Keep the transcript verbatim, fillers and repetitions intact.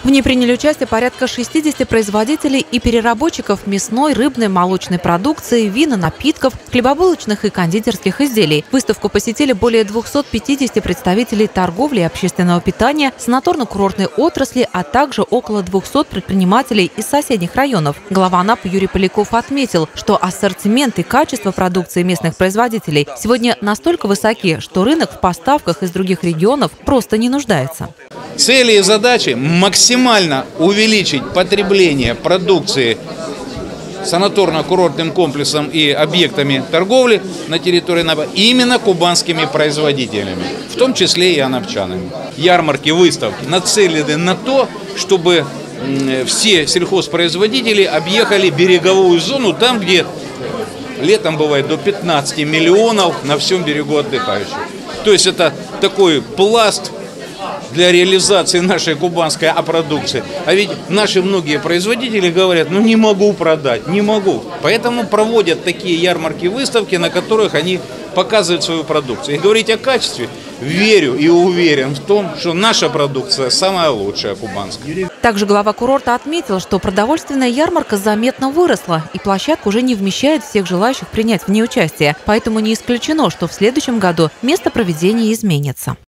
В ней приняли участие порядка шестидесяти производителей и переработчиков мясной, рыбной, молочной продукции, вина, напитков, хлебобулочных и кондитерских изделий. Выставку посетили более двухсот пятидесяти представителей торговли и общественного питания, санаторно-курортной отрасли, а также около двухсот предпринимателей из соседних районов. Глава Анапы Юрий Поляков отметил, что ассортимент и качество продукции местных производителей сегодня настолько высоки, что рынок в поставках из других регионов просто не нуждается. Цели и задачи – максимально увеличить потребление продукции санаторно-курортным комплексом и объектами торговли на территории Анапы именно кубанскими производителями, в том числе и анапчанами. Ярмарки, выставки нацелены на то, чтобы все сельхозпроизводители объехали береговую зону, там, где летом бывает до пятнадцати миллионов на всем берегу отдыхающих. То есть это такой пласт для реализации нашей кубанской продукции. А ведь наши многие производители говорят, ну не могу продать, не могу. Поэтому проводят такие ярмарки, выставки, на которых они показывают свою продукцию. И говорить о качестве, верю и уверен в том, что наша продукция самая лучшая кубанская. Также глава курорта отметил, что продовольственная ярмарка заметно выросла, и площадка уже не вмещает всех желающих принять в ней участие. Поэтому не исключено, что в следующем году место проведения изменится.